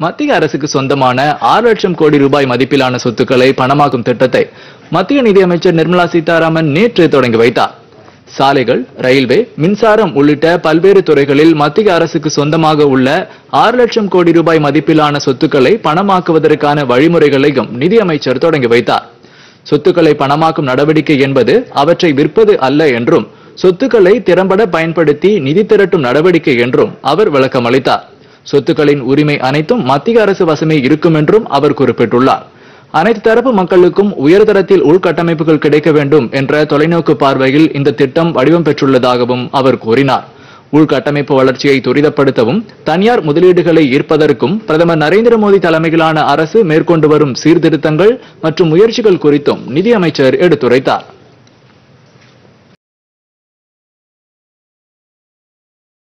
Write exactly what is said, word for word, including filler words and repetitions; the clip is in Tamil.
மத்திய அரசுக்கு சொந்தமான ஆறு லட்சம் கோடி ரூபாய் மதிப்பிலான சொத்துக்களை பணமாக்கும் திட்டத்தை மத்திய நிதியமைச்சர் நிர்மலா சீதாராமன் நேற்று தொடங்கி வைத்தார். சாலைகள், ரயில்வே, மின்சாரம் உள்ளிட்ட பல்வேறு துறைகளில் மத்திய அரசுக்கு சொந்தமாக உள்ள ஆறு லட்சம் கோடி ரூபாய் மதிப்பிலான சொத்துக்களை பணமாக்குவதற்கான வழிமுறைகளையும் நிதியமைச்சர் தொடங்கி வைத்தார். சொத்துக்களை பணமாக்கும் நடவடிக்கை என்பது அவற்றை விற்பது அல்ல என்றும், சொத்துக்களை திறம்பட பயன்படுத்தி நிதி திரட்டும் நடவடிக்கை என்றும் அவர் விளக்கம் அளித்தார். சொத்துக்களின் உரிமை அனைத்தும் மத்திய அரசு வசமே இருக்கும் என்றும் அவர் குறிப்பிட்டுள்ளார். அனைத்து தரப்பு மக்களுக்கும் உயர்தரத்தில் உள்கட்டமைப்புகள் கிடைக்க வேண்டும் என்ற தொலைநோக்கு பார்வையில் இந்த திட்டம் வடிவம் பெற்றுள்ளதாகவும் அவர் கூறினார். உள்கட்டமைப்பு வளர்ச்சியை துரிதப்படுத்தவும் தனியார் முதலீடுகளை ஈர்ப்பதற்கும் பிரதமர் நரேந்திர மோடி தலைமையிலான அரசு மேற்கொண்டு வரும் சீர்திருத்தங்கள் மற்றும் முயற்சிகள் குறித்தும் நிதியமைச்சர் எடுத்துரைத்தார்.